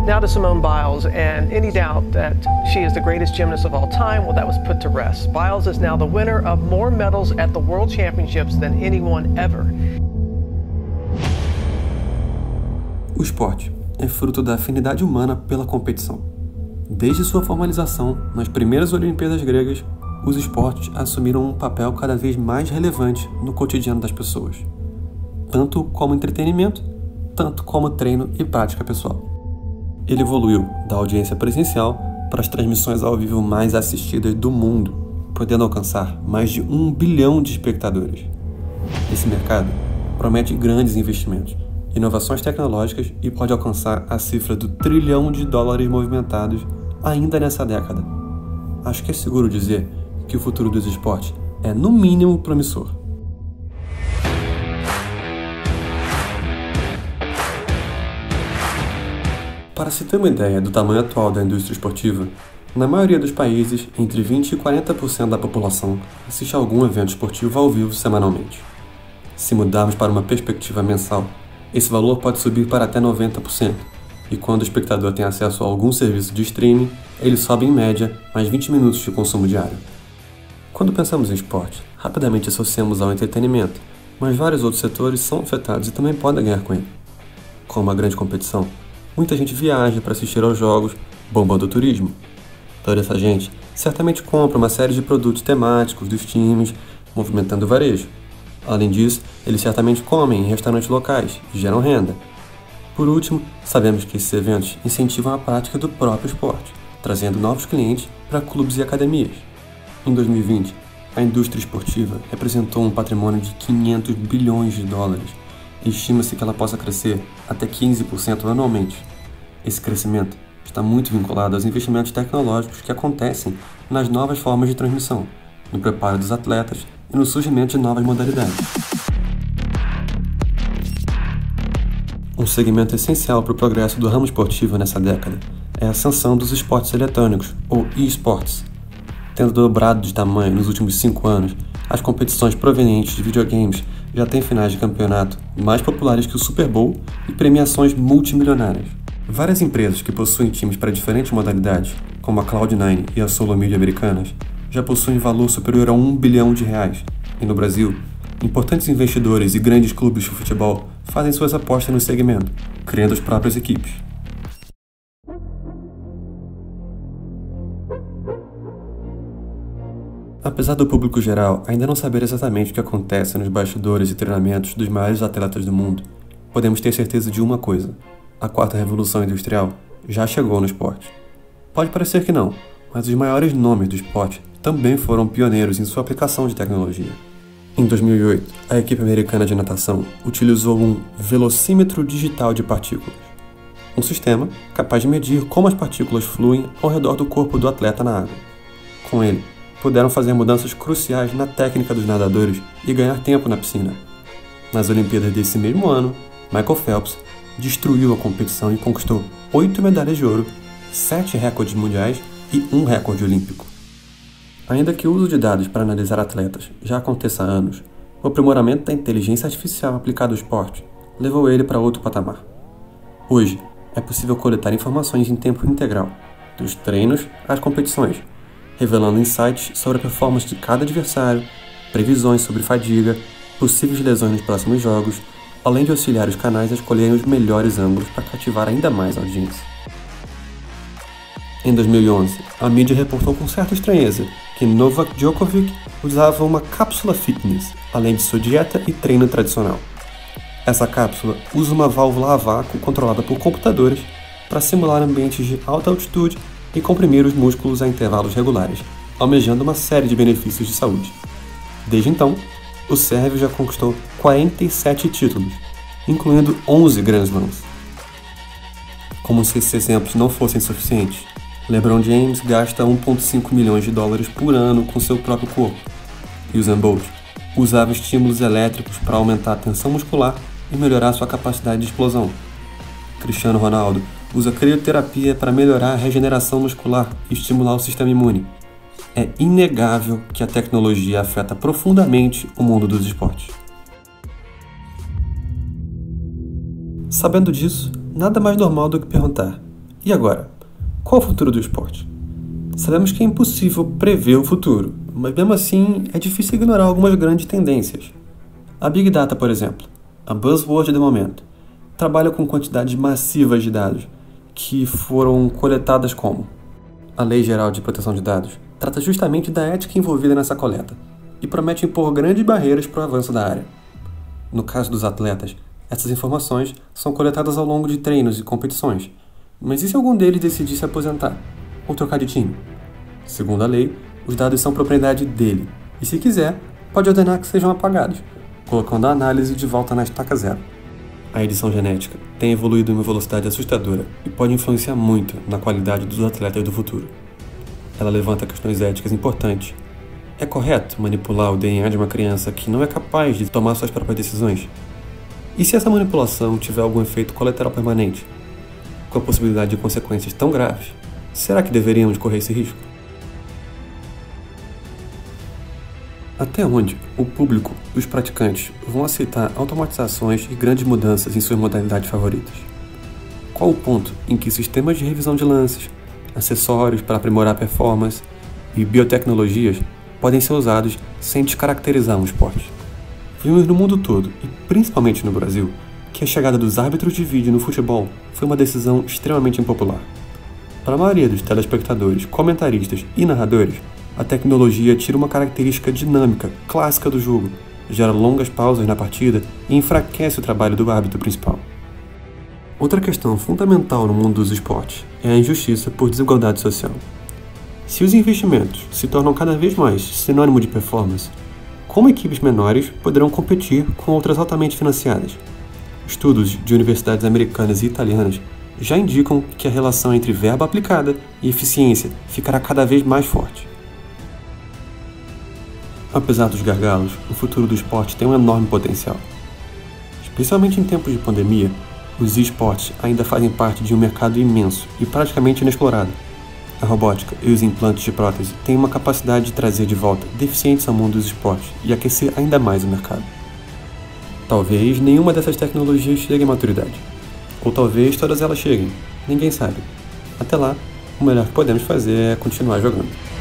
Now to Simone Biles, and any doubt that she is the greatest gymnast of all time, well, that was put to rest. Biles is now the winner of more medals at the World Championships than anyone ever. O esporte é fruto da afinidade humana pela competição. Desde sua formalização nas primeiras Olimpíadas gregas, os esportes assumiram um papel cada vez mais relevante no cotidiano das pessoas, tanto como entretenimento, tanto como treino e prática pessoal. Ele evoluiu da audiência presencial para as transmissões ao vivo mais assistidas do mundo, podendo alcançar mais de 1 bilhão de espectadores. Esse mercado promete grandes investimentos, inovações tecnológicas e pode alcançar a cifra do $1 trilhão movimentados ainda nessa década. Acho que é seguro dizer que o futuro dos esportes é, no mínimo, promissor. Para se ter uma ideia do tamanho atual da indústria esportiva, na maioria dos países, entre 20% e 40% da população assiste a algum evento esportivo ao vivo semanalmente. Se mudarmos para uma perspectiva mensal, esse valor pode subir para até 90%, e quando o espectador tem acesso a algum serviço de streaming, ele sobe em média mais 20 minutos de consumo diário. Quando pensamos em esporte, rapidamente associamos ao entretenimento, mas vários outros setores são afetados e também podem ganhar com ele. Com uma grande competição, muita gente viaja para assistir aos jogos, bombando o turismo. Toda essa gente certamente compra uma série de produtos temáticos dos times, movimentando o varejo. Além disso, eles certamente comem em restaurantes locais e geram renda. Por último, sabemos que esses eventos incentivam a prática do próprio esporte, trazendo novos clientes para clubes e academias. Em 2020, a indústria esportiva representou um patrimônio de $500 bilhões e estima-se que ela possa crescer até 15% anualmente. Esse crescimento está muito vinculado aos investimentos tecnológicos que acontecem nas novas formas de transmissão, no preparo dos atletas e no surgimento de novas modalidades. Um segmento essencial para o progresso do ramo esportivo nessa década é a ascensão dos esportes eletrônicos, ou e-sports. Tendo dobrado de tamanho nos últimos 5 anos, as competições provenientes de videogames já têm finais de campeonato mais populares que o Super Bowl e premiações multimilionárias. Várias empresas que possuem times para diferentes modalidades, como a Cloud9 e a Solo Media americanas, já possuem valor superior a R$1 bilhão. E no Brasil, importantes investidores e grandes clubes de futebol fazem suas apostas no segmento, criando as próprias equipes. Apesar do público geral ainda não saber exatamente o que acontece nos bastidores e treinamentos dos maiores atletas do mundo, podemos ter certeza de uma coisa: a quarta revolução industrial já chegou no esporte. Pode parecer que não, mas os maiores nomes do esporte também foram pioneiros em sua aplicação de tecnologia. Em 2008, a equipe americana de natação utilizou um velocímetro digital de partículas, um sistema capaz de medir como as partículas fluem ao redor do corpo do atleta na água. Com ele, puderam fazer mudanças cruciais na técnica dos nadadores e ganhar tempo na piscina. Nas Olimpíadas desse mesmo ano, Michael Phelps destruiu a competição e conquistou 8 medalhas de ouro, 7 recordes mundiais e 1 recorde olímpico. Ainda que o uso de dados para analisar atletas já aconteça há anos, o aprimoramento da inteligência artificial aplicada ao esporte levou ele para outro patamar. Hoje, é possível coletar informações em tempo integral, dos treinos às competições, revelando insights sobre a performance de cada adversário, previsões sobre fadiga, possíveis lesões nos próximos jogos, além de auxiliar os canais a escolherem os melhores ângulos para cativar ainda mais a audiência. Em 2011, a mídia reportou com certa estranheza que Novak Djokovic usava uma cápsula fitness, além de sua dieta e treino tradicional. Essa cápsula usa uma válvula a vácuo controlada por computadores para simular ambientes de alta altitude e comprimir os músculos a intervalos regulares, almejando uma série de benefícios de saúde. Desde então, o sérvio já conquistou 47 títulos, incluindo 11 Grand Slams. Como se esses exemplos não fossem suficientes, LeBron James gasta $1,5 milhões por ano com seu próprio corpo, e Usain Bolt usava estímulos elétricos para aumentar a tensão muscular e melhorar sua capacidade de explosão. Cristiano Ronaldo usa crioterapia para melhorar a regeneração muscular e estimular o sistema imune. É inegável que a tecnologia afeta profundamente o mundo dos esportes. Sabendo disso, nada mais normal do que perguntar: E agora, qual o futuro do esporte? Sabemos que é impossível prever o futuro, mas mesmo assim é difícil ignorar algumas grandes tendências. A Big Data, por exemplo, a buzzword do momento, trabalha com quantidades massivas de dados que foram coletadas como. A Lei Geral de Proteção de Dados trata justamente da ética envolvida nessa coleta e promete impor grandes barreiras para o avanço da área. No caso dos atletas, essas informações são coletadas ao longo de treinos e competições, mas e se algum deles decidir se aposentar ou trocar de time? Segundo a lei, os dados são propriedade dele e, se quiser, pode ordenar que sejam apagados, colocando a análise de volta na estaca zero. A edição genética tem evoluído em uma velocidade assustadora e pode influenciar muito na qualidade dos atletas do futuro. Ela levanta questões éticas importantes. É correto manipular o DNA de uma criança que não é capaz de tomar suas próprias decisões? E se essa manipulação tiver algum efeito colateral permanente, com a possibilidade de consequências tão graves, será que deveríamos correr esse risco? Até onde o público e os praticantes vão aceitar automatizações e grandes mudanças em suas modalidades favoritas? Qual o ponto em que sistemas de revisão de lances, acessórios para aprimorar a performance e biotecnologias podem ser usados sem descaracterizar um esporte? Vimos no mundo todo, e principalmente no Brasil, que a chegada dos árbitros de vídeo no futebol foi uma decisão extremamente impopular. Para a maioria dos telespectadores, comentaristas e narradores, a tecnologia tira uma característica dinâmica, clássica do jogo, gera longas pausas na partida e enfraquece o trabalho do árbitro principal. Outra questão fundamental no mundo dos esportes é a injustiça por desigualdade social. Se os investimentos se tornam cada vez mais sinônimo de performance, como equipes menores poderão competir com outras altamente financiadas? Estudos de universidades americanas e italianas já indicam que a relação entre verba aplicada e eficiência ficará cada vez mais forte. Apesar dos gargalos, o futuro do esporte tem um enorme potencial. Especialmente em tempos de pandemia, os esportes ainda fazem parte de um mercado imenso e praticamente inexplorado. A robótica e os implantes de prótese têm uma capacidade de trazer de volta deficientes ao mundo dos esportes e aquecer ainda mais o mercado. Talvez nenhuma dessas tecnologias chegue à maturidade. Ou talvez todas elas cheguem, ninguém sabe. Até lá, o melhor que podemos fazer é continuar jogando.